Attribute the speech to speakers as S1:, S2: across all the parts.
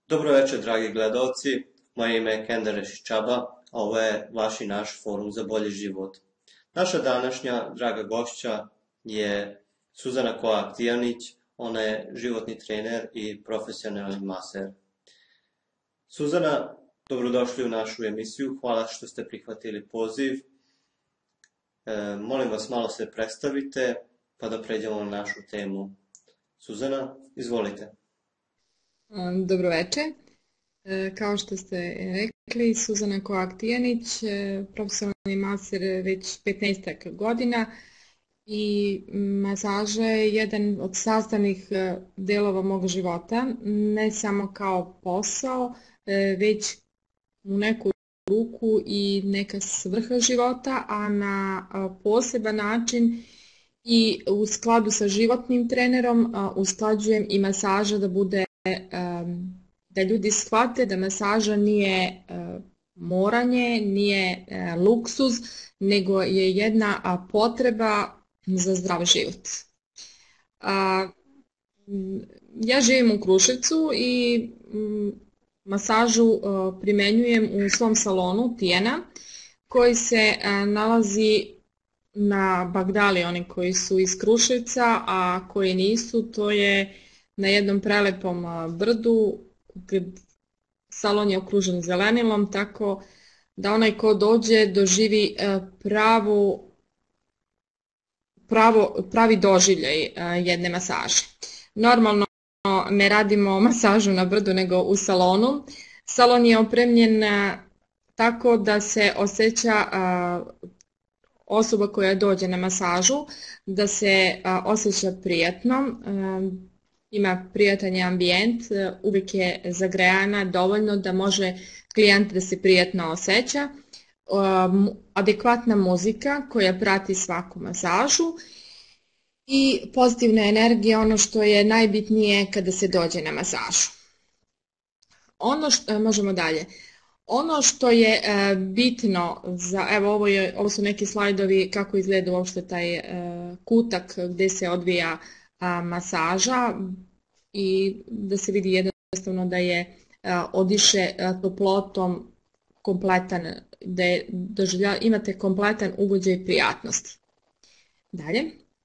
S1: Dobro večer, dragi gledalci. Moje ime je Kender Rešićaba, a ovo je vaš i naš forum za bolji život. Naša današnja draga gošća je Suzana Koak-Tijanić. Ona je životni trener i profesionalni maser. Suzana, dobrodošli u našu emisiju. Hvala što ste prihvatili poziv. Molim vas, malo se predstavite pa da pređemo na našu temu. Suzana, izvolite.
S2: Dobro večer. Kao što ste rekli, Suzana Koak-Tijanić, profesionalni maser već 15 godina i masaža je jedan od sastavnih delova mog života, ne samo kao posao, već u neku ruku i neka svrha života, a na poseban način i u skladu sa životnim trenerom usklađujem i masaža da bude da ljudi shvate da masaža nije moranje, nije luksuz, nego je jedna potreba za zdrav život. Ja živim u Kruševcu i masažu primenjujem u svom salonu Tijena, koji se nalazi na Bagdali, oni koji su iz Kruševca, a koji nisu, to je na jednom prelepom brdu, salon je okružen zelenilom, tako da onaj ko dođe doživi pravi doživljaj jedne masaže. Normalno ne radimo masažu na brdu nego u salonu. Salon je opremljen tako da se osjeća osoba koja dođe na masažu, da se osjeća prijatno, ima prijatan ambijent, uvijek je zagrejana dovoljno da može klijent da se prijatno osjeća, adekvatna muzika koja prati svaku masažu i pozitivna energija, ono što je najbitnije kada se dođe na masažu. Možemo dalje. Ono što je bitno, evo ovo su neki slajdovi kako izgleda uopšte taj kutak gdje se odvija masaža i da se vidi jednostavno da je odiše toplotom kompletan, da imate kompletan ugođaj prijatnosti. Dalje.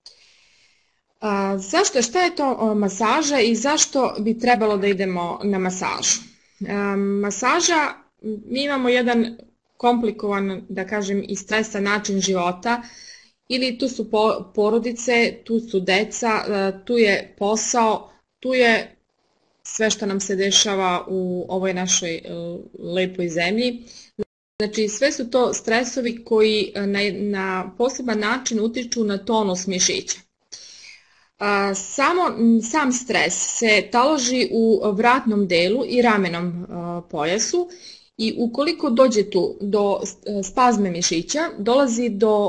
S2: Šta je to masaža i zašto bi trebalo da idemo na masažu? Masaža, mi imamo jedan komplikovan, da kažem, i stresan način života, ili tu su porodice, tu su deca, tu je posao, tu je sve što nam se dešava u ovoj našoj lepoj zemlji. Znači sve su to stresovi koji na poseban način utiču na tonus mišića. Sam stres se taloži u vratnom delu i ramenom pojasu i ukoliko dođe tu do spazme mišića, dolazi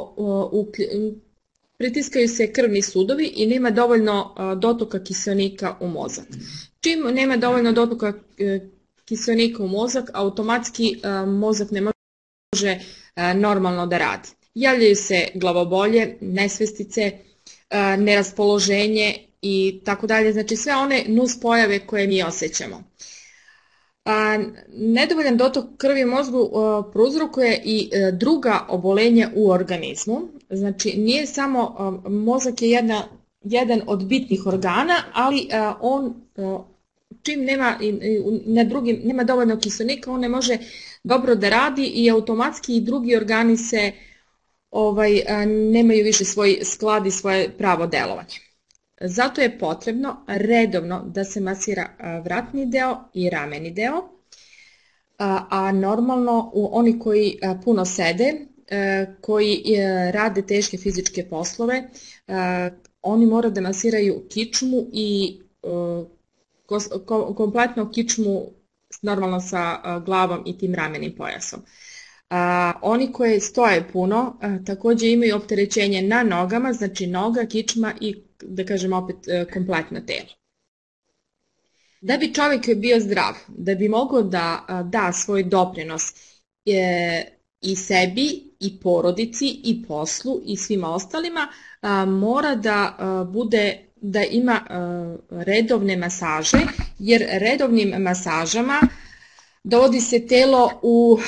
S2: pritiskaju se krvni sudovi i nema dovoljno dotoka kiseonika u mozak. Čim nema dovoljno dotoka kiseonika u mozak, automatski mozak ne može normalno da radi. Javljaju se glavobolje, nesvestice, neraspoloženje i tako dalje, znači sve one nuspojave koje mi osjećamo. Nedovoljan dotok krvi u mozgu prouzrokuje i druga obolenja u organizmu, znači nije samo, mozak je jedan od bitnih organa, ali on čim nema dovoljno kiseonika, on ne može dobro da radi i automatski i drugi organi se nemaju više svoj sklad i svoje pravo delovanje. Zato je potrebno redovno da se masira vratni deo i rameni deo, a normalno oni koji puno sede, koji rade teške fizičke poslove, oni moraju da masiraju kičmu i kompletno kičmu normalno sa glavom i tim ramenim pojasom. Oni koji stoje puno također imaju opterećenje na nogama, znači noga, kičma i da kažem opet kompletno telo. Da bi čovjek bio zdrav, da bi mogao da da svoj doprinos i sebi, i porodici, i poslu, i svima ostalima, mora da bude da ima redovne masaže, jer redovnim masažama dovodi se telo u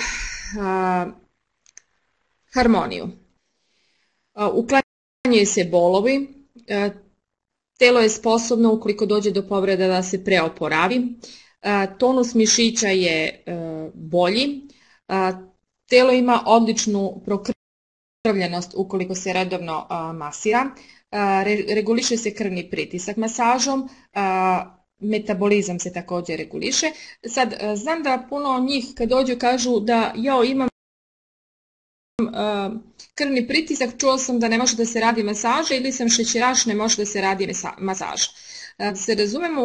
S2: harmoniju. Uklanjaju se bolovi, telo je sposobno ukoliko dođe do povreda da se preoporavi, tonus mišića je bolji, telo ima odličnu prokrvljenost ukoliko se redovno masira, reguliše se krvni pritisak masažom, metabolizam se također reguliše. Sad, znam da puno njih kad dođu kažu da imam krvni pritisak, čuo sam da ne može da se radi masaža ili sam šećeraš, ne može da se radi masaža. Se razumemo,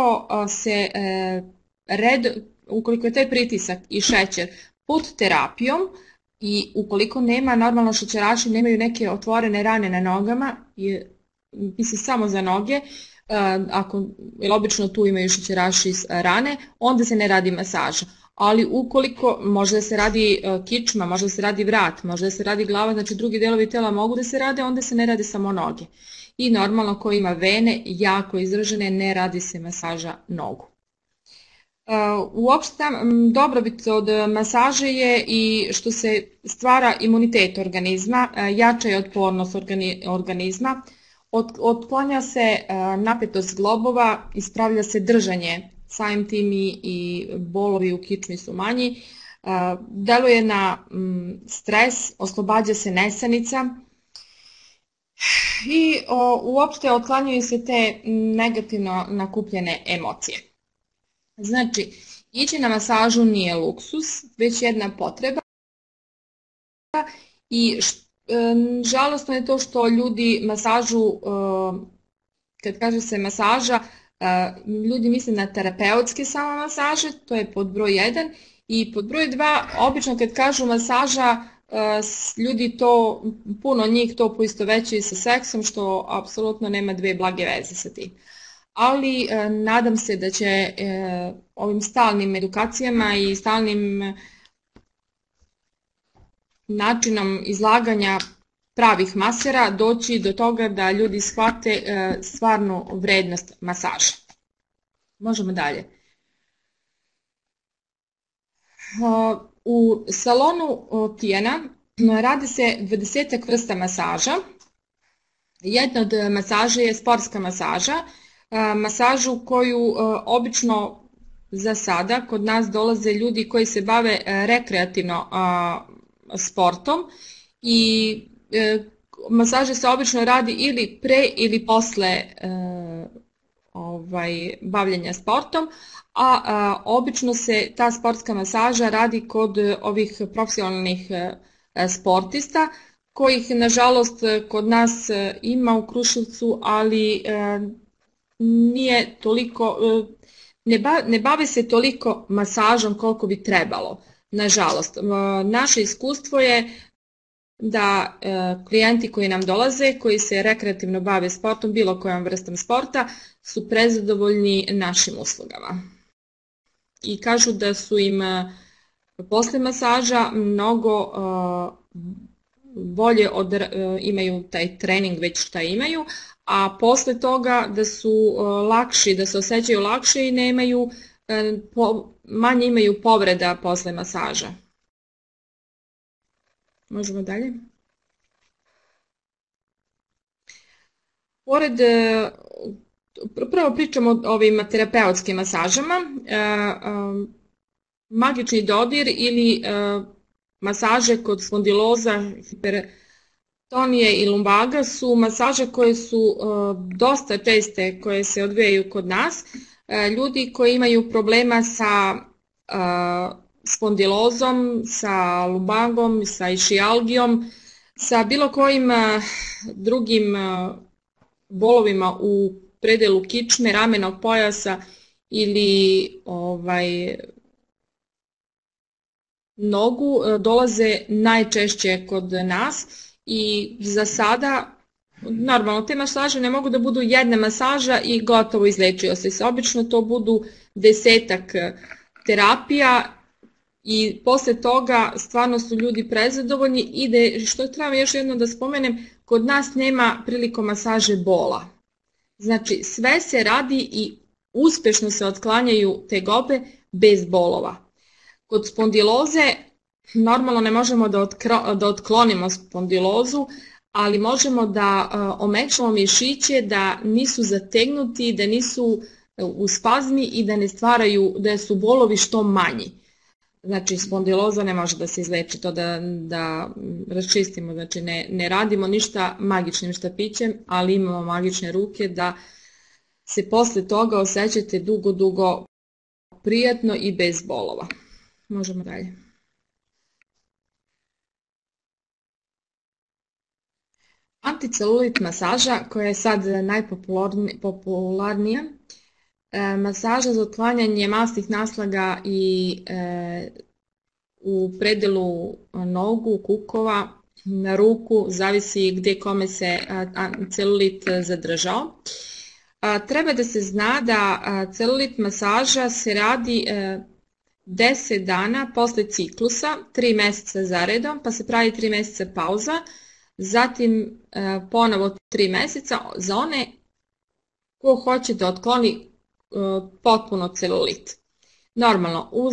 S2: ukoliko je taj pritisak i šećer pod terapijom i ukoliko nema, normalno šećeraši nemaju neke otvorene rane na nogama, mislim samo za noge, jer obično tu imaju šećeraši rane, onda se ne radi masaža. Ali ukoliko može da se radi kičma, može da se radi vrat, može da se radi glava, znači drugi delovi tela mogu da se rade, onda se ne radi samo noge. I normalno ko ima vene jako izražene, ne radi se masaža nogu. Uopšte dobrobit od masaže je i što se stvara imunitet organizma, jača je otpornost organizma, otklanja se napetost zglobova, ispravlja se držanje, samim tim i bolovi u kičmi su manji, deluje na stres, oslobađa se nesanica i uopšte otklanjaju se te negativno nakupljene emocije. Znači, ići na masažu nije luksus, već jedna potreba i žalosno je to što ljudi masažu, kad kaže se masaža, ljudi misle na terapeutske samo masaže, to je pod broj 1, i pod broj 2, obično kad kažu masaža, ljudi to, puno njih to poistovećuju sa seksom, što apsolutno nema dve blage veze sa tim. Ali nadam se da će ovim stalnim edukacijama i stalnim načinom izlaganja pravih masera doći do toga da ljudi shvate stvarnu vrednost masaža. Možemo dalje. U salonu Tijana radi se 20-ak vrsta masaža. Jedna od masaža je sportska masaža, masažu koju obično za sada kod nas dolaze ljudi koji se bave rekreativno sportom i masaža se obično radi ili pre ili posle bavljenja sportom, a obično se ta sportska masaža radi kod ovih profesionalnih sportista, kojih nažalost kod nas ima u Kruševcu, ali nije toliko, ne bave se toliko masažom koliko bi trebalo, nažalost. Naše iskustvo je da klijenti koji nam dolaze, koji se rekreativno bave sportom, bilo kojom vrstom sporta, su prezadovoljni našim uslugama. I kažu da su im posle masaža mnogo bolje imaju taj trening već šta imaju, a posle toga da su lakši, da se osjećaju lakše i manje imaju povreda posle masaža. Možemo dalje. Prvo pričamo o ovim terapeutskim masažama. Magični dodir ili masaže kod spondiloza, hipertonije i lumbaga su masaže koje su dosta česte, koje se odvijaju kod nas. Ljudi koji imaju problema sa spondilozom, sa lumbagom, sa išijalgijom, sa bilo kojim drugim bolovima u predelu kičme, ramenog pojasa ili nogu, dolaze najčešće kod nas i za sada, normalno, te masaže ne mogu da budu jedna masaža i gotovo izlečio se. Obično to budu 10-ak terapija i posle toga stvarno su ljudi prezadovoljni i što treba još jedno da spomenem, kod nas nema prilikom masaže bola. Znači sve se radi i uspješno se otklanjaju tegobe bez bolova. Kod spondiloze normalno ne možemo da otklonimo spondilozu, ali možemo da omekšamo mišiće da nisu zategnuti, da nisu u spazmi i da ne stvaraju, da su bolovi što manji. Znači spondiloza ne može da se izleči, to da raščistimo, znači ne radimo ništa magičnim štapićem, ali imamo magične ruke da se posle toga osjećate dugo prijatno i bez bolova. Možemo dalje. Anticelulit masaža koja je sad najpopularnija. Masaža za otklanjanje masnih naslaga i u predelu nogu, kukova, na ruku, zavisi gdje kome se celulit zadržao. Treba da se zna da celulit masaža se radi 10 dana posle ciklusa, 3 mjeseca zaredom, pa se pravi 3 mjeseca pauza, zatim ponovo 3 mjeseca za one ko hoće da otkloni potpuno celulit. Normalno, uz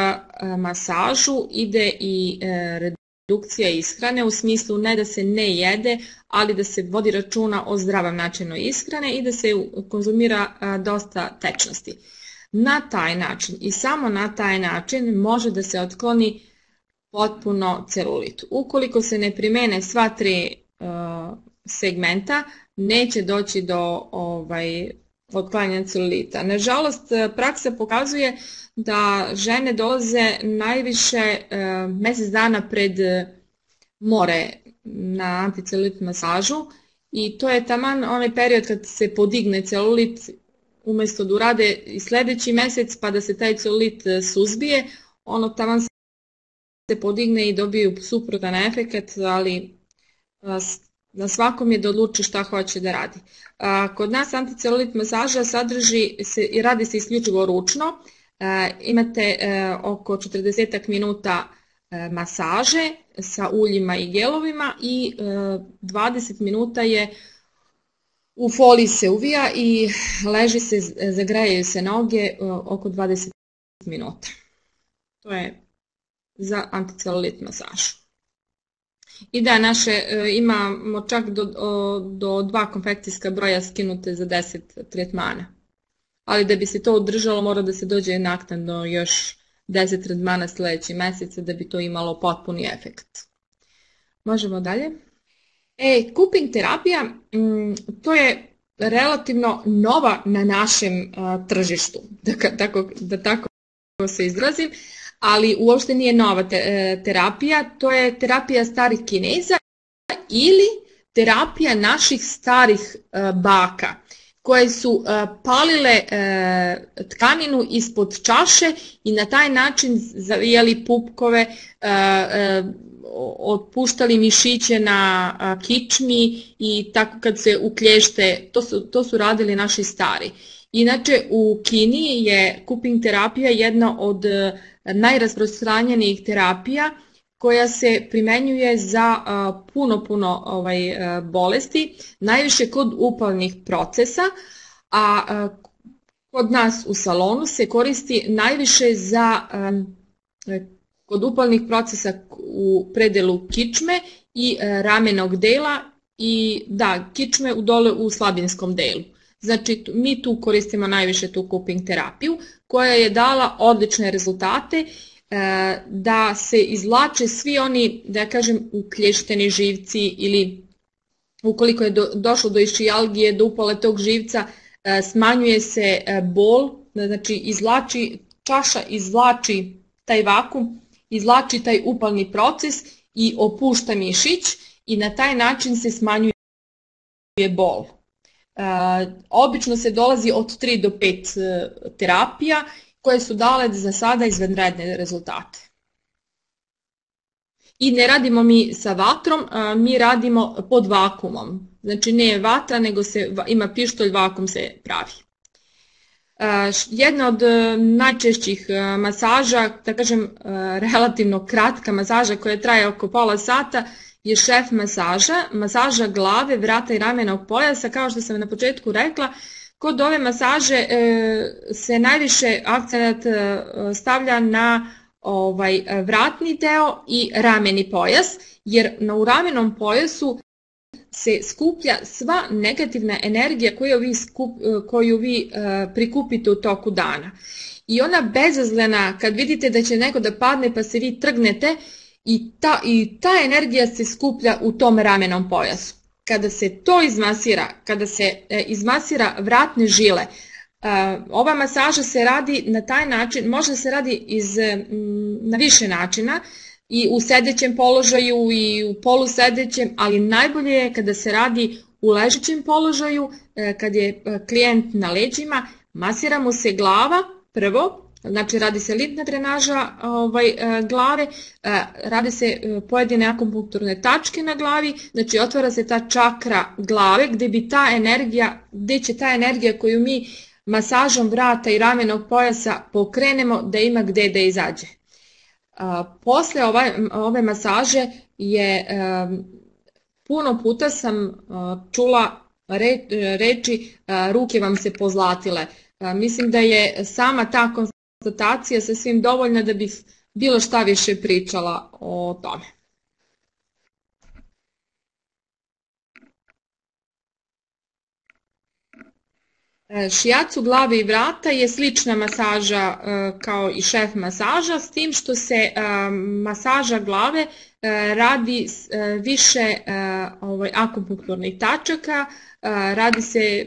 S2: masažu ide i redukcija ishrane, u smislu ne da se ne jede, ali da se vodi računa o zdravom načinu ishrane i da se konzumira dosta tečnosti. Na taj način i samo na taj način može da se otkloni potpuno celulit. Ukoliko se ne primene sva 3 segmenta, neće doći do otklanjanja celulita. Nažalost, praksa pokazuje da žene dolaze najviše mjesec dana pred more na anticelulit masažu i to je taman onaj period kad se podigne celulit, umjesto da urade i sljedeći mjesec pa da se taj celulit suzbije, ono taman se podigne i dobiju suprotan efekt, ali na svakom je da odluči šta hoće da radi. Kod nas anticelulit masaža radi se isključivo ručno. Imate oko 40 minuta masaže sa uljima i gelovima i 20 minuta je u foliji se uvija i leži se, zagrejaju se noge oko 20 minuta. To je za anticelulit masažu. I da, imamo čak do 2 konfekcijska broja skinute za 10 tretmana. Ali da bi se to održalo mora da se dođe naknadno još 10 tretmana sljedeći mjesec da bi to imalo potpuni efekt. Možemo dalje. Cupping terapija, to je relativno nova na našem tržištu, da tako se izrazim, ali uopšte nije nova terapija, to je terapija starih Kineza ili terapija naših starih baka koje su palile tkaninu ispod čaše i na taj način zavijali pupkove, otpuštali mišiće na kičmi i tako kad se uklješte, to su radili naši stari. Inače u Kini je cupping terapija jedna od najrasprostranjenijih terapija koja se primenjuje za puno bolesti, najviše kod upalnih procesa, a kod nas u salonu se koristi najviše kod upalnih procesa u predelu kičme i ramenog dela i kičme dole u slabinskom delu. Znači mi tu koristimo najviše tu cupping terapiju koja je dala odlične rezultate da se izvlače svi oni, da kažem, uklješteni živci ili ukoliko je došlo do iščijalgije, do upale tog živca, smanjuje se bol, znači čaša izvlači taj vakum, izvlači taj upalni proces i opušta mišić i na taj način se smanjuje bol. Obično se dolazi od 3 do 5 terapija koje su dale za sada izvanredne rezultate. I ne radimo mi sa vatrom, mi radimo pod vakumom. Znači ne je vatra, nego ima pištolj, vakum se pravi. Jedna od najčešćih masaža, da kažem relativno kratka masaža koja traje oko pola sata, je šef masaža glave, vrata i ramenog pojasa. Kao što sam na početku rekla, kod ove masaže se najviše akcenat stavlja na vratni deo i rameni pojas, jer u ramenom pojasu se skuplja sva negativna energija koju vi prikupite u toku dana. I ona bezazlena, kad vidite da će neko da padne pa se vi trgnete, i ta energija se skuplja u tom ramenom pojasu. Kada se to izmasira, kada se izmasira vratne žile, ova masaža se radi na taj način, može se radi na više načina, i u sedećem položaju i u polusedećem, ali najbolje je kada se radi u ležećem položaju, kad je klijent na leđima, masira mu se glava prvo, znači radi se limfna drenaža glave, radi se pojedine akupunkturne tačke na glavi, znači otvara se ta čakra glave gde će ta energija koju mi masažom vrata i ramenog pojasa pokrenemo da ima gde da izađe. Posle ove masaže puno puta sam čula reči ruke vam se pozlatile. Mislim da je sama ta konstatacija sasvim dovoljna da bih bilo šta više pričala o tome. Šijacu glave i vrata je slična masaža kao i šef masaža, s tim što se masaža glave radi više akupunkturnih tačaka, radi se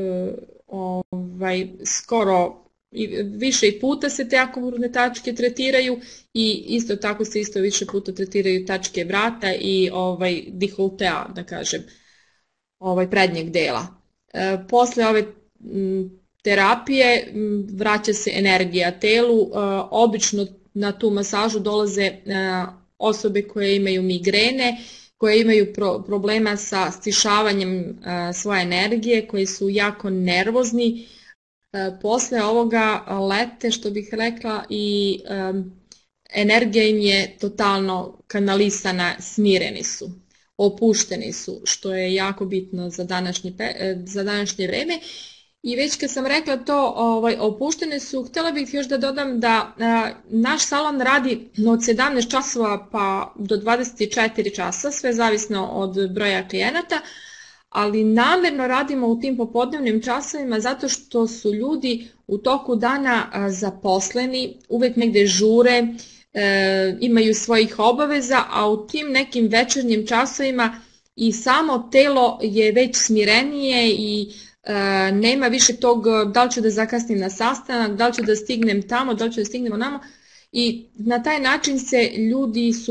S2: skoro više puta se te akupunkturne tačke tretiraju i isto tako se više puta tretiraju tačke vrata i diholtea, da kažem, prednjeg dela. Posle ove terapije vraća se energija telu, obično na tu masažu dolaze osobe koje imaju migrene, koje imaju problema sa stišavanjem svoje energije, koji su jako nervozni. Posle ovoga lete, što bih rekla, i energija im je totalno kanalisana, smireni su, opušteni su, što je jako bitno za današnje vreme. I već kad sam rekla to, opuštene su, htjela bih još da dodam da naš salon radi od 17 časova pa do 24 časa, sve zavisno od broja klijenata, ali namerno radimo u tim popodnevnim časovima zato što su ljudi u toku dana zaposleni, uvek negde žure, imaju svojih obaveza, a u tim nekim večernjim časovima i samo telo je već smirenije i nema više tog da li ću da zakasnim na sastanak, da li ću da stignem tamo, da li ću da stignem onamo, i na taj način se ljudi su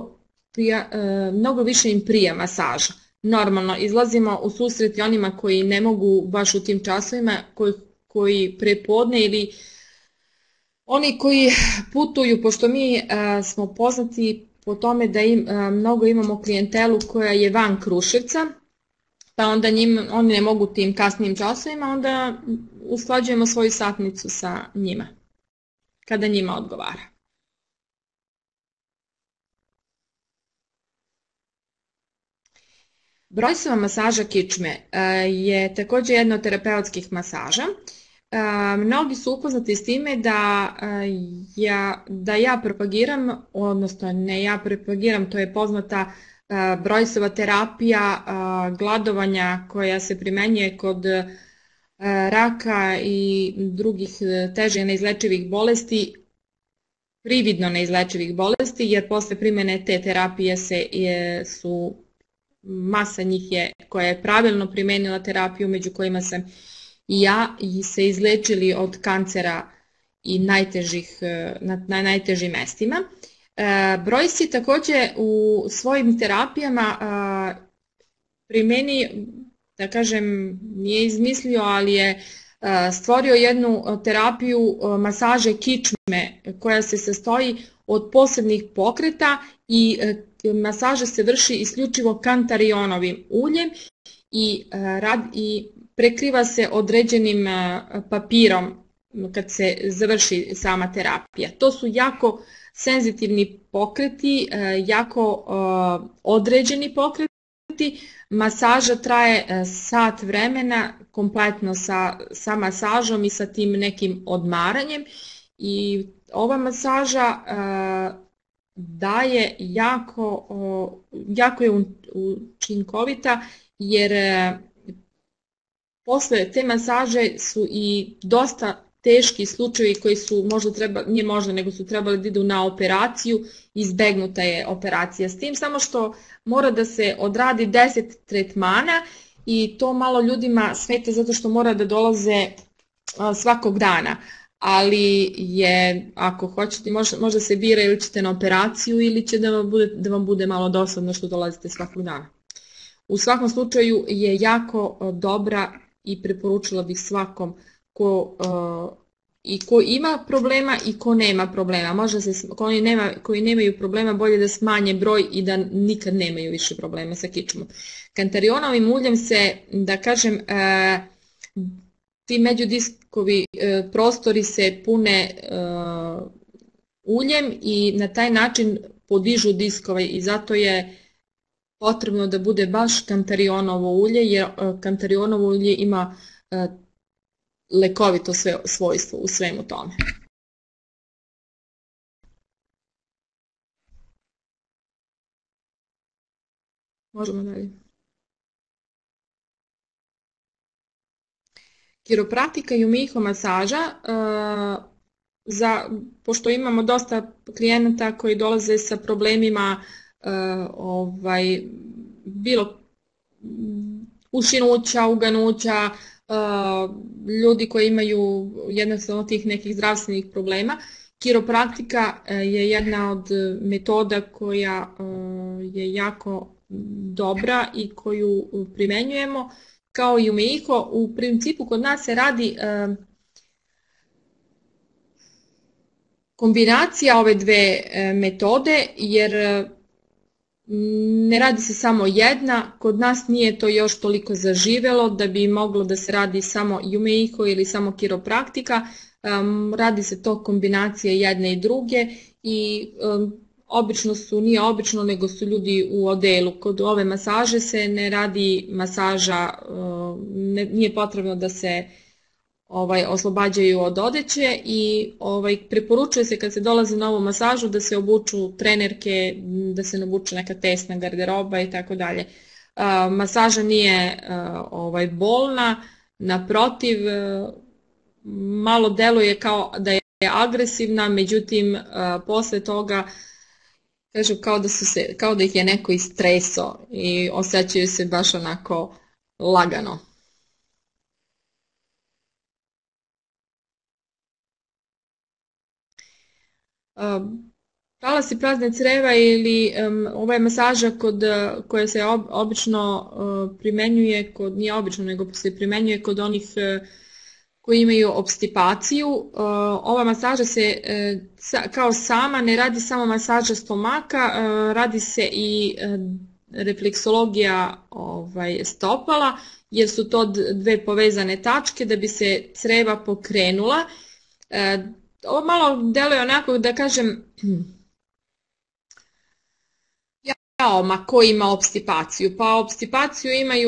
S2: mnogo više im prija masaža. Normalno, izlazimo u susret i onima koji ne mogu baš u tim časovima, koji prepodne ili oni koji putuju, pošto mi smo poznati po tome da mnogo imamo klijentelu koja je van Kruševca, pa onda oni ne mogu tim kasnijim časovima, onda usklađujemo svoju satnicu sa njima, kada njima odgovara. Brojsova masaža kičme je također jedna od terapeutskih masaža. Mnogi su upoznati s time da ja propagiram, odnosno ne ja propagiram, to je poznata Brojsova terapija gladovanja koja se primenjuje kod raka i drugih teže neizlečivih bolesti, prividno neizlečivih bolesti, jer posle primene te terapije masa njih je koja je pravilno primenila terapiju, među kojima sam i ja, i se izlečili od kancera i na najtežim mestima. Brojsi također u svojim terapijama primeni, da kažem, nije izmislio, ali je stvorio jednu terapiju masaže kičme koja se sastoji od posebnih pokreta i masaža se vrši isključivo kantarionovim uljem i prekriva se određenim papirom kad se završi sama terapija. To su jako senzitivni pokreti, jako određeni pokreti. Masaža traje sat vremena kompletno sa masažom i sa tim nekim odmaranjem i ova masaža daje jako je učinkovita jer posle te masaže su i dosta teški slučajevi koji su nego su trebali da idu na operaciju, izbegnuta je operacija s tim, samo što mora da se odradi 10 tretmana i to malo ljudima smeta zato što mora da dolaze svakog dana. Ali ako hoćete, možda se bira ili ćete na operaciju ili će da vam bude malo dosadno što dolazite svakog dana. U svakom slučaju je jako dobra i preporučila bih svakom ko ima problema i ko nema problema. Možda koji nemaju problema bolje da smanje broj i da nikad nemaju više problema sa kičmom. Kantarionovim uljem se, da kažem, ti međudiskovi prostori se pune uljem i na taj način podižu diskove i zato je potrebno da bude baš kantarionovo ulje jer kantarionovo ulje ima lekovito svojstvo u svemu tome. Možemo dalje. Kiropraktika i umiho masaža, pošto imamo dosta klijenata koji dolaze sa problemima bilo ušinuća, uganuća, ljudi koji imaju jednostavno tih nekih zdravstvenih problema. Kiropraktika je jedna od metoda koja je jako dobra i koju primenjujemo. Kao i umiho, u principu kod nas se radi kombinacija ove dve metode jer ne radi se samo jedna, kod nas nije to još toliko zaživelo da bi moglo da se radi samo umiho ili samo kiropraktika, radi se to kombinacija jedne i druge i nije obično nego su ljudi u odelu. Kod ove masaže se ne radi masaža, nije potrebno da se oslobađaju od odeće i preporučuje se kad se dolazi na ovu masažu da se obuču trenerke, da se obuče neka tesna garderoba i tako dalje. Masaža nije bolna, naprotiv, malo deluje kao da je agresivna, međutim posle toga kažu kao da ih je neko istresao i osjećaju se baš onako lagano. Talasi prazne creva ili ova je masaža koja se obično primenjuje, nije obično nego se primenjuje kod onih koji imaju obstipaciju. Ova masaža se kao sama, ne radi samo masaža stomaka, radi se i refleksologija stopala, jer su to dve povezane tačke da bi se creva pokrenula. Ovo malo deluje onako da kažem, ma ko ima obstipaciju? Pa obstipaciju imaju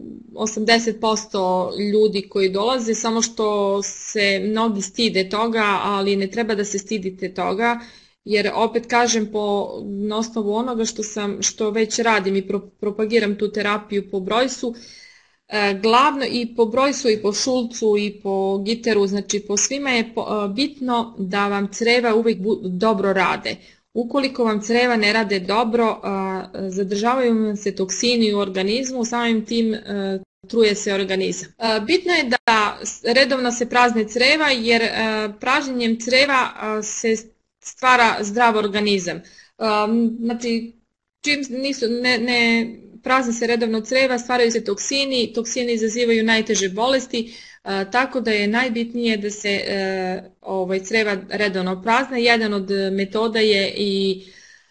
S2: 80% ljudi koji dolaze, samo što se mnogi stide toga, ali ne treba da se stidite toga, jer opet kažem na osnovu onoga što već radim i propagiram tu terapiju po Brojsu, glavno i po Brojsu i po Šulcu i po Giteru, znači po svima je bitno da vam creva uvijek dobro rade. Ukoliko vam creva ne rade dobro, zadržavaju vam se toksini u organizmu, samim tim truje se organizam. Bitno je da redovno se prazne creva, jer pražnjenjem creva se stvara zdrav organizam. Znači, čim ne prazne se redovno creva, stvaraju se toksini izazivaju najteže bolesti, tako da je najbitnije da se creva redovno prazne. Jedan od metoda je i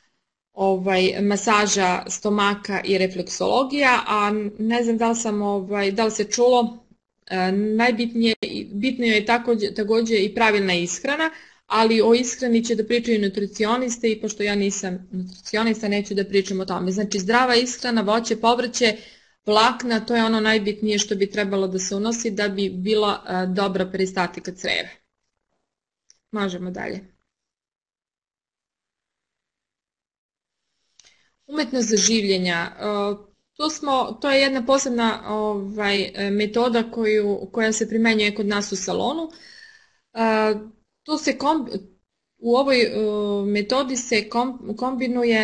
S2: masaža stomaka i refleksologija, a ne znam da li se čulo, bitno je također i pravilna ishrana, ali o ishrani će da pričaju nutricioniste i pošto ja nisam nutricionista neću da pričam o tome. Znači zdrava ishrana, voće, povrće, vlakna, to je ono najbitnije što bi trebalo da se unosi da bi bila dobra peristatika creva. Možemo dalje. Umetnost življenja. To je jedna posebna metoda koja se primenjuje kod nas u salonu. U ovoj metodi se kombinuje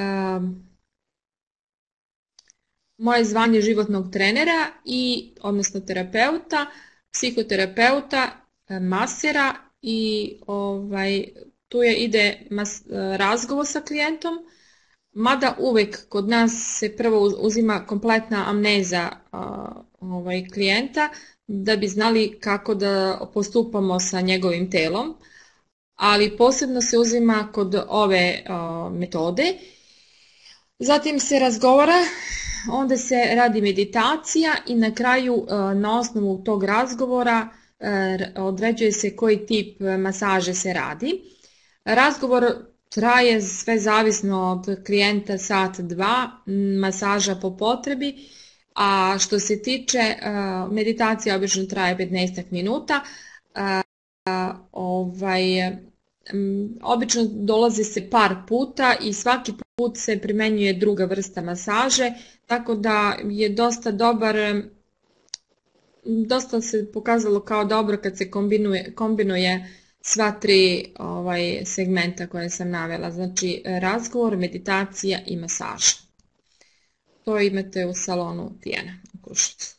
S2: moje zvanje životnog trenera odnosno terapeuta, psihoterapeuta, masera i tu ide razgovor sa klijentom, mada uvek kod nas se prvo uzima kompletna amneza klijenta da bi znali kako da postupamo sa njegovim telom, ali posebno se uzima kod ove metode. Zatim se razgovara, onda se radi meditacija i na kraju na osnovu tog razgovora određuje se koji tip masaže se radi. Razgovor traje sve zavisno od klijenta sat, dva, masaža po potrebi, a što se tiče meditacija obično traje 15 minuta. Obično dolazi se par puta i svaki put se primenjuje druga vrsta masaže, tako da je dosta dobar, dosta se pokazalo kao dobro kad se kombinuje sva tri segmenta koje sam navela, znači razgovor, meditacija i masaža. To imate u salonu Tijena u Kruševcu.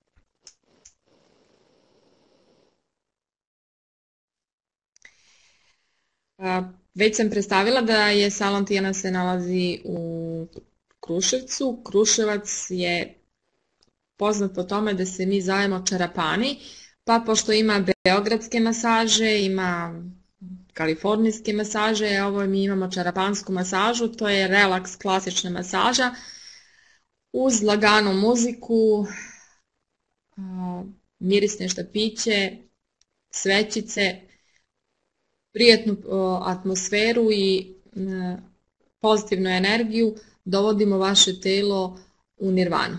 S2: Već sam predstavila da je salon Tijena se nalazi u Kruševcu. Kruševac je poznat po tome da se mi zovemo čarapani, pa pošto ima beogradske masaže, ima kalifornijske masaže, mi imamo čarapansku masažu, to je relaks klasična masaža uz laganu muziku, mirisne štapiće, svećice, prijatnu atmosferu i pozitivnu energiju, dovodimo vaše telo u nirvanu.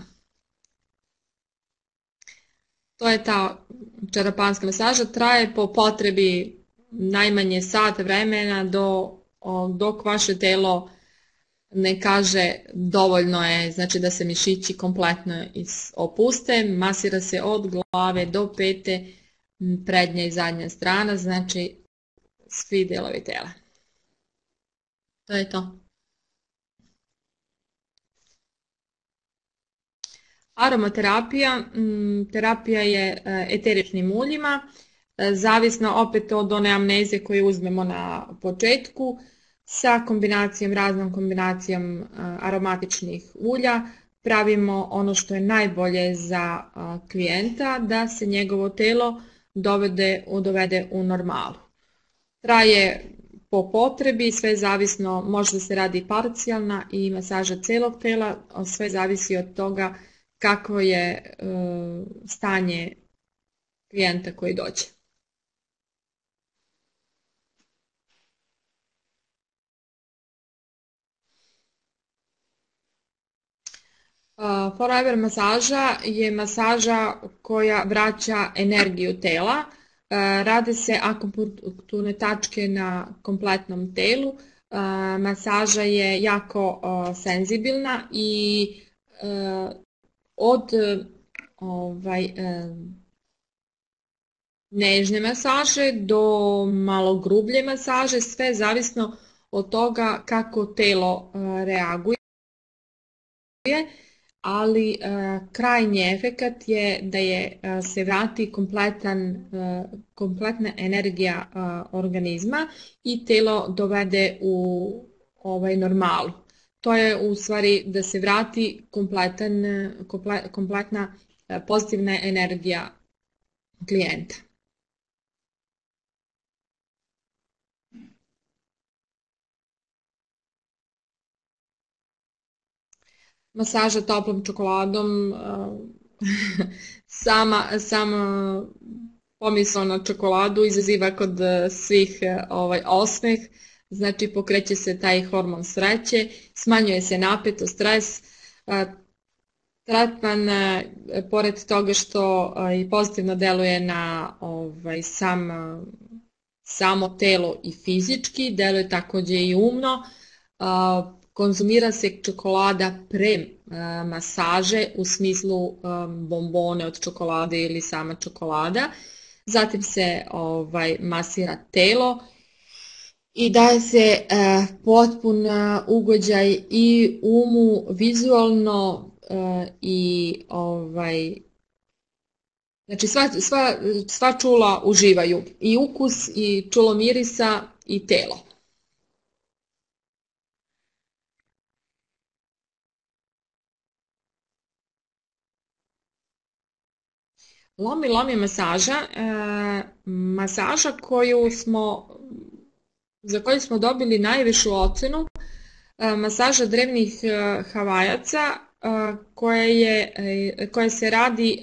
S2: To je ta čarapanska masaža, traje po potrebi najmanje sat vremena dok vaše telo ne kaže dovoljno je, znači da se mišići kompletno opuste, masira se od glave do pete, prednja i zadnja strana, znači svi delovi tela. To je to. Aromaterapija, terapija je eteričnim uljima, zavisno opet od one amnezije koju uzmemo na početku, sa raznom kombinacijom aromatičnih ulja pravimo ono što je najbolje za klijenta da se njegovo telo dovede u normalu. Traje po potrebi, sve zavisno, možda se radi parcijalna i masaža celog tela, sve zavisi od toga kakvo je stanje klijenta koji dođe. Forever masaža je masaža koja vraća energiju tela. Rade se akupunkturne tačke na kompletnom telu. Masaža je jako senzibilna i od nežne masaže do malo grublje masaže, sve zavisno od toga kako telo reaguje, ali krajnji efekat je da se vrati kompletna energija organizma i telo dovede u normalu. To je u stvari da se vrati kompletna pozitivna energija klijenta. Masaža toplom čokoladom sama pomisao na čokoladu izaziva kod svih osmeh, znači pokreće se taj hormon sreće, smanjuje se napetost, stres. Tretman, pored toga što i pozitivno deluje na samo telo i fizički, deluje takođe i umno. Konzumira se čokolada pre masaže, u smislu bombone od čokolade ili sama čokolada. Zatim se masira telo i daje se potpun ugođaj i umu, vizualno i znači sva čula uživaju, i ukus, i čulo mirisa, i telo. Lomi masaža, masaža za koju smo dobili najvišu ocenu, masaža drevnih Havajaca, koja se radi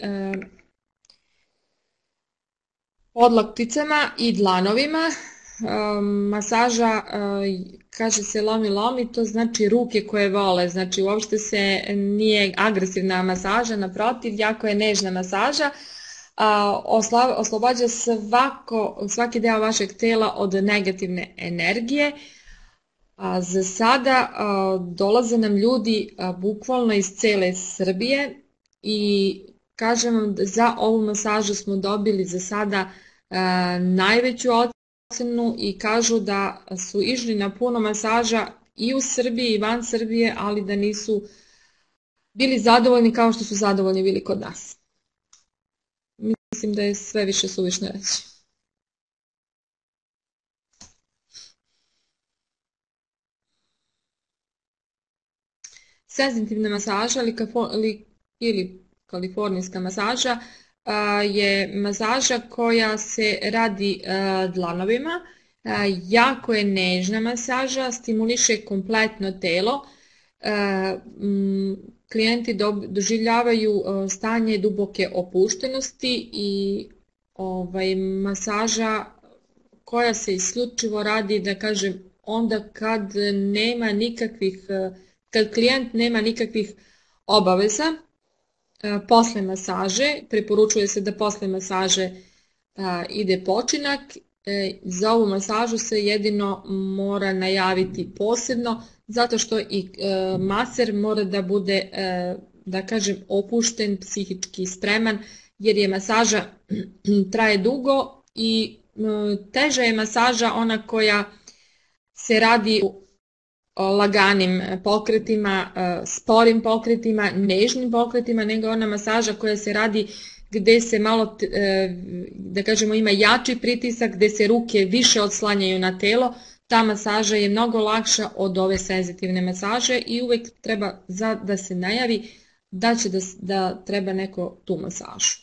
S2: podlakticama i dlanovima. Masaža, kaže se lomi, to znači ruke koje vole, znači uopšte se nije agresivna masaža, naprotiv, jako je nežna masaža, oslobađa svaki deo vašeg tela od negativne energije. Za sada dolaze nam ljudi bukvalno iz cele Srbije i kažem vam, za ovu masažu smo dobili za sada najveću ocenu i kažu da su išli na puno masaža i u Srbiji i van Srbije, ali da nisu bili zadovoljni kao što su zadovoljni bili kod nas. Mislim da je sve više suvišno reći. Senzitivna masaža ili kalifornijska masaža je masaža koja se radi dlanovima. Jako je nežna masaža, stimuliše kompletno telo. Klijenti doživljavaju stanje duboke opuštenosti i masaža koja se isključivo radi, da kažem, onda kad klijent nema nikakvih obaveza. Posle masaže, preporučuje se da posle masaže ide počinak. Za ovu masažu se jedino mora najaviti posebno, zato što i maser mora da bude, da kažem, opušten, psihički spreman, jer je masaža traje dugo i teža je masaža ona koja se radi laganim pokretima, sporim pokretima, nežnim pokretima, nego ona masaža koja se radi gde se malo, da kažemo, ima jači pritisak, gde se ruke više odslanjaju na telo. Ta masaža je mnogo lakša od ove senzitivne masaže i uvek treba da se najavi da treba neko tu masažu.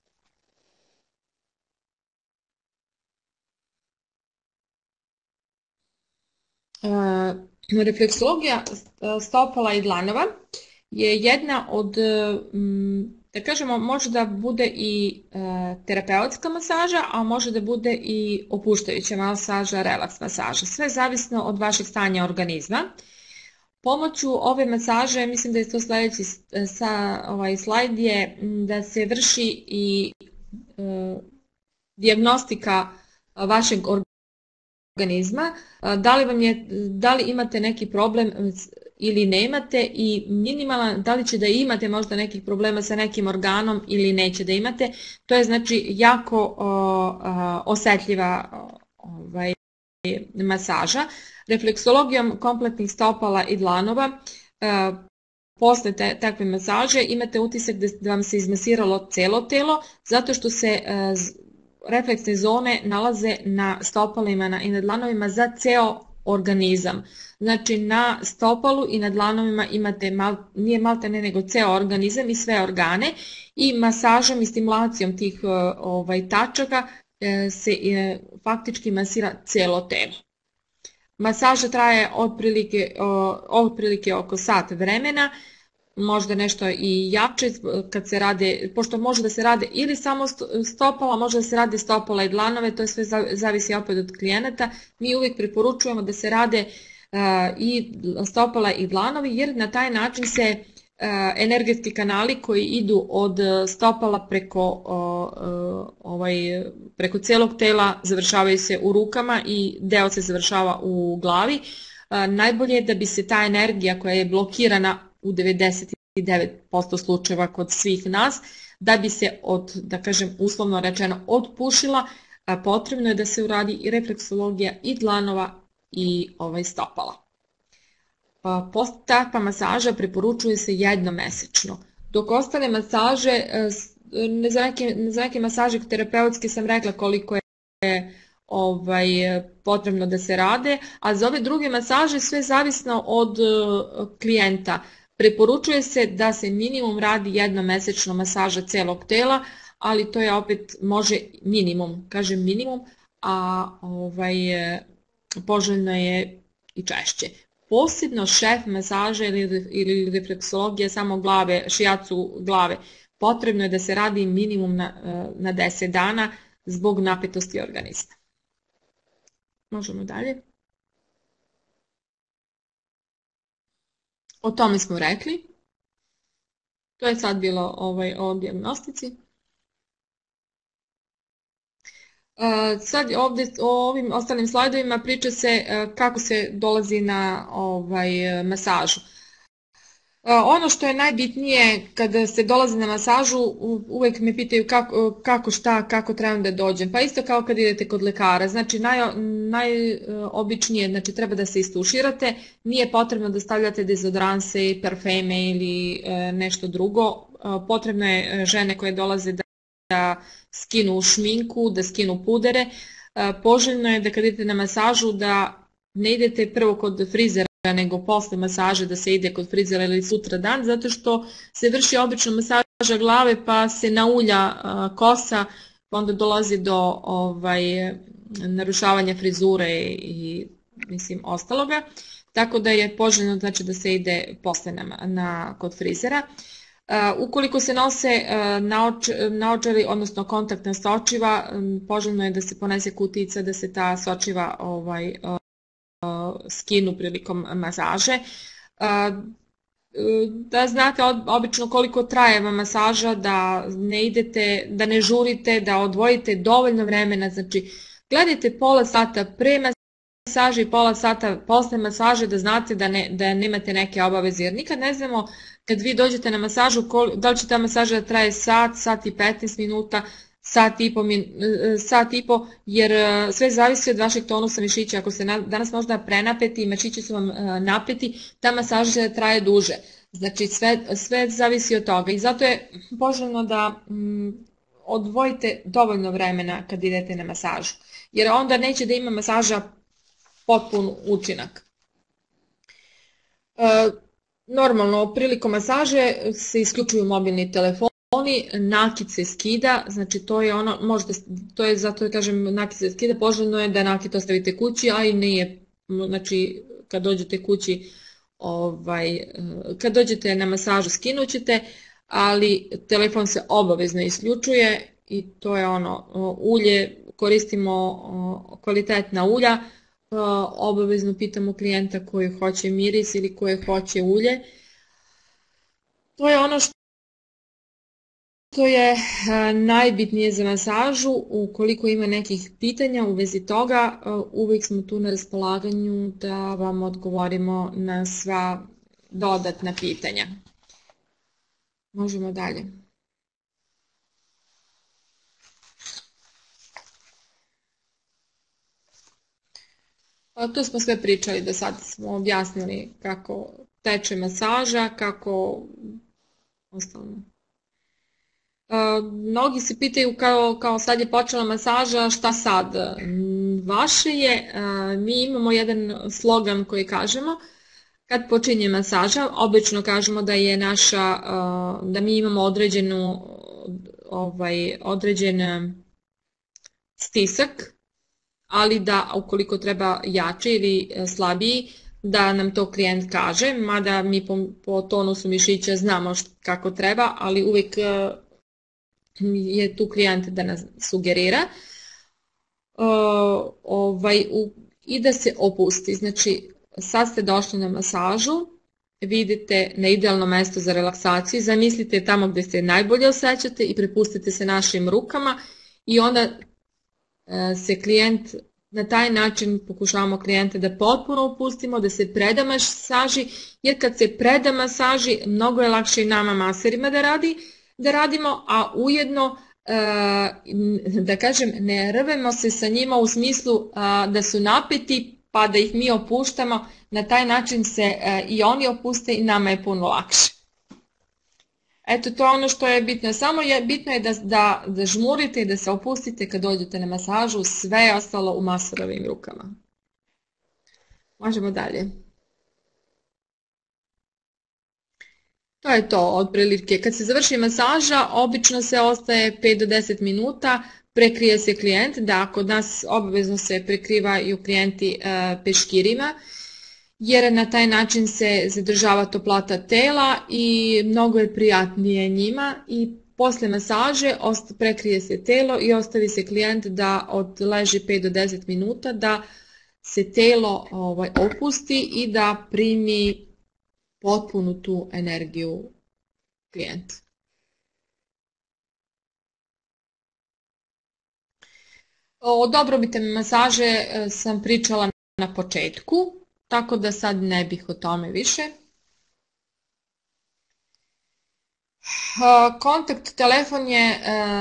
S2: Refleksologija stopala i dlanova je jedna od, da kažemo, može da bude i terapeutska masaža, a može da bude i opuštajuća masaža, relaks masaža. Sve zavisno od vašeg stanja organizma. Pomoću ove masaže, mislim da je to sledeći slajd, je da se vrši i dijagnostika vašeg organizma, da li imate neki problem ili nemate i minimalan, da li će da imate možda nekih problema sa nekim organom ili neće da imate. To je znači jako osetljiva masaža. Refleksologijom kompletnih stopala i dlanova posle takve masaže imate utisak da vam se izmasiralo celo telo, zato što se refleksne zone nalaze na stopalima i na dlanovima za ceo organizam. Znači na stopalu i na dlanovima imate, nije maltene nego ceo organizam i sve organe, i masažom i stimulacijom tih tačaka se faktički masira celo telo. Masaža traje otprilike oko sat vremena. možda nešto i jače kad se rade, pošto može da se rade ili samo stopala, može da se rade stopala i dlanove, to sve zavisi opet od klijenata. Mi uvijek preporučujemo da se rade i stopala i dlanovi, jer na taj način se energetski kanali koji idu od stopala preko celog tela završavaju se u rukama i deo se završava u glavi. Najbolje je da bi se ta energija koja je blokirana u 99% slučajeva kod svih nas, da bi se da kažem uslovno rečeno otpušila, potrebno je da se uradi i refleksologija i dlanova i stopala. Takva masaža preporučuje se jednomesečno, dok ostale masaže, za neke masaže terapeutske sam rekla koliko je potrebno da se rade, a za ove druge masaže sve zavisno od klijenta. Preporučuje se da se minimum radi jednomesečno masaža celog tela, ali to je opet može minimum, kažem minimum, a poželjno je i češće. Posebno šef masaže ili refleksologija samo glave, šijacu glave, potrebno je da se radi minimum na 10 dana zbog napetosti organizma. Možemo dalje. O tome smo rekli. To je sad bilo o dijagnostici. Sad ovdje o ovim ostalim slajdovima priča se kako se dolazi na masažu. Ono što je najbitnije kada se dolazi na masažu, uvijek me pitaju kako trebam da dođem. Pa isto kao kad idete kod lekara, znači najobičnije, znači treba da se istuširate, nije potrebno da stavljate dezodoranse, parfeme ili nešto drugo. Potrebno je žene koje dolaze da skinu šminku, da skinu pudere. Poželjno je da kad idete na masažu da ne idete prvo kod frizera, nego posle masaže da se ide kod frizera ili sutra dan, zato što se vrši obično masaža glave pa se naulja kosa, pa onda dolazi do narušavanja frizure i ostaloga. Tako da je poželjno znači, da se ide posle kod frizera. Ukoliko se nose naočari, odnosno kontaktna sočiva, poželjno je da se ponese kutijica da se ta sočiva skinu prilikom masaže. Da znate obično koliko traje vam masaža, da ne idete, da ne žurite, da odvojite dovoljno vremena, znači gledajte pola sata pre masaže i pola sata posle masaže da znate da nemate neke obaveze, jer nikad ne znamo kad vi dođete na masažu da li će ta masaža da traje sat i 15 minuta, sat i po, jer sve zavisi od vašeg tonusa mišića. Ako se danas možda prenapeti i mišići su vam napeti, ta masaža traje duže. Znači sve zavisi od toga i zato je poželjno da odvojite dovoljno vremena kad idete na masažu, jer onda neće da ima masaža potpun učinak. Normalno, prilikom masaže se isključuju mobilni telefoni, nakit se skida, znači to je ono, to je zato kažem nakit se skida, poželjno je da nakit ostavite kući, a i nije, znači kad dođete kući, kad dođete na masažu skinut ćete, ali telefon se obavezno isključuje i to je ono, ulje, koristimo kvalitetna ulja, obavezno pitamo klijenta koji hoće miris ili koji hoće ulje. To je ono što je najbitnije za masažu. Ukoliko ima nekih pitanja u vezi toga, uvijek smo tu na raspolaganju da vam odgovorimo na sva dodatna pitanja. Možemo dalje. Tu smo sve pričali, do sad smo objasnili kako teče masaža, kako ostalo. Mnogi se pitaju kao sad je počela masaža, šta sad? Vaše je, mi imamo jedan slogan koji kažemo, kad počinje masaža, obično kažemo da je da mi imamo određen stisak, ali da ukoliko treba jači ili slabiji, da nam to klijent kaže, mada mi po tonusu mišića znamo kako treba, ali uvijek je tu klijent da nas sugerira. I da se opusti. Znači, sad ste došli na masažu, vidite na idealno mesto za relaksaciju, zamislite tamo gdje se najbolje osjećate i prepustite se našim rukama i onda se klijent, na taj način pokušavamo klijente da potpuno opustimo, da se preda masaži, jer kad se preda masaži mnogo je lakše i nama maserima da radimo, a ujedno da kažem, ne rvemo se sa njima u smislu da su napeti pa da ih mi opuštamo, na taj način se i oni opuste i nama je puno lakše. Eto, to je ono što je bitno. Samo bitno je da žmurite i da se opustite kad dođete na masažu, sve je ostalo u masorovim rukama. Možemo dalje. To je to otprilike. Kad se završi masaža, obično se ostaje 5 do 10 minuta, prekrije se klijent, da kod nas obavezno se prekrivaju klijenti peškirima, jer na taj način se zadržava toplata tela i mnogo je prijatnije njima i posle masaže prekrije se telo i ostavi se klijent da odleži 5 do 10 minuta, da se telo opusti i da primi potpunu tu energiju klijenta. O dobrobiti masaže sam pričala na početku, tako da sad ne bih o tome više. Kontakt telefon je,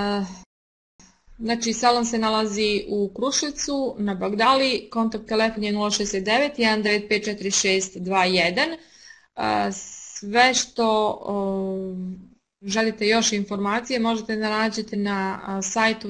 S2: znači salon se nalazi u Kruševcu na Bagdali, kontakt telefon je 069 195 4621. Sve što želite još informacije možete naći na sajtu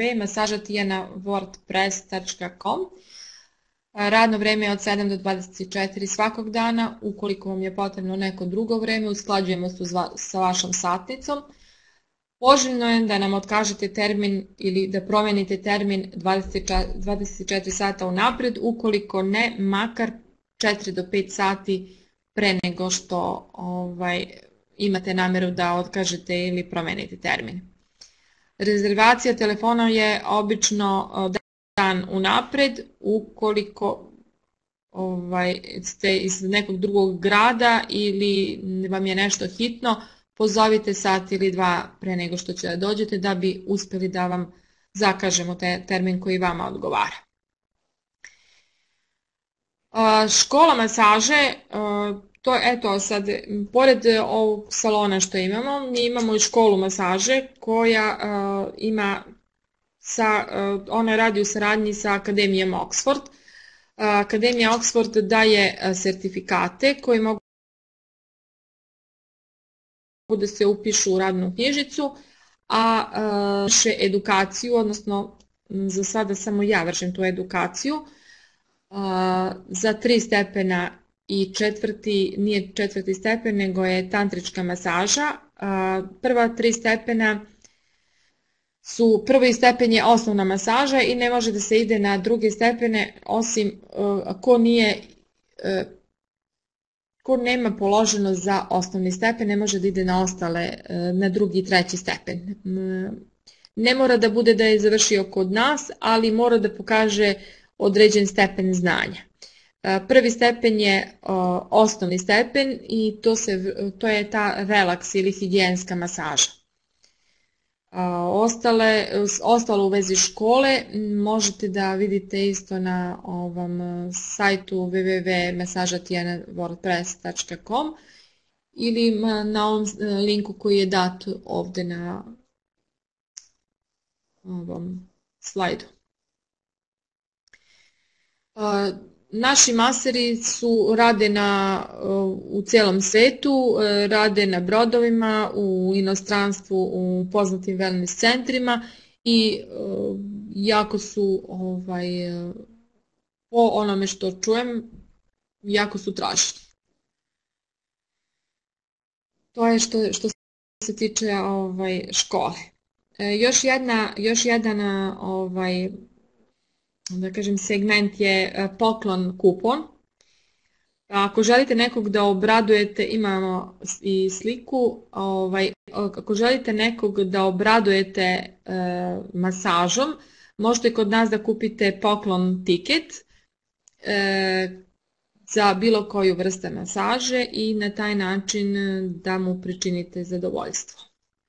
S2: www.masažatijana.wordpress.com. Radno vrijeme je od 7 do 24 svakog dana. Ukoliko vam je potrebno neko drugo vrijeme, usklađujemo se sa vašom satnicom. Poželjno je da nam otkažete termin ili da promijenite termin 24 sata unaprijed, ukoliko ne, makar 4 do 5 sati pre nego što imate namjeru da otkažete ili promijenite termin. Rezervacija telefona je obično dan unaprijed, ukoliko ste iz nekog drugog grada ili vam je nešto hitno, pozovite sat ili dva pre nego što će da dođete da bi uspjeli da vam zakažemo termin koji vama odgovara. Škola masaže, to eto sad, pored ovog salona što imamo, mi imamo i školu masaže koja ona radi u saradnji sa Akademijom Oxford. Akademija Oxford daje sertifikate koji mogu da se upišu u radnu knjižicu, a vrše edukaciju, odnosno za sada samo ja vršim tu edukaciju, za 3 stepena i četvrti, nije 4. stepen, nego je tantrička masaža. Prva 3 stepena su, prvi stepen je osnovna masaža i ne može da se ide na druge stepene osim ko nema položeno za osnovni stepen, ne može da ide na ostale, na drugi i 3. stepen. Ne mora da bude da je završio kod nas, ali mora da pokaže određen stepen znanja. Prvi stepen je osnovni stepen i to je ta relaks ili higijenska masaža. Ostalo u vezi škole možete da vidite isto na ovom sajtu www.masažatijana.wordpress.com ili na ovom linku koji je dat ovdje na ovom slajdu. Naši maseri rade u cijelom svetu, rade na brodovima, u inostranstvu, u poznatim wellness centrima i jako su, po onome što čujem, jako su traženi. To je što se tiče škole. Još jedan da kažem segment je poklon kupon. Ako želite nekog da obradujete, imamo i sliku, ako želite nekog da obradujete masažom, možete kod nas da kupite poklon tiket za bilo koju vrstu masaže i na taj način da mu pričinite zadovoljstvo.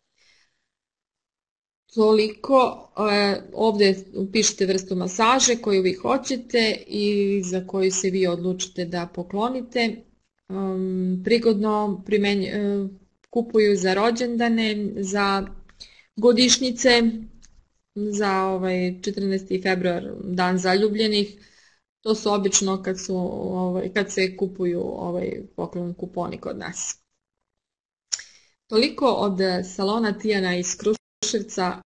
S2: Toliko, ovdje upišite vrstu masaže koju vi hoćete i za koju se vi odlučite da poklonite. Prigodno kupuju za rođendane, za godišnjice, za 14. februar, dan zaljubljenih. To su obično kad se kupuju poklon kuponi kod nas. Toliko od salona Tijana iz Kruševca.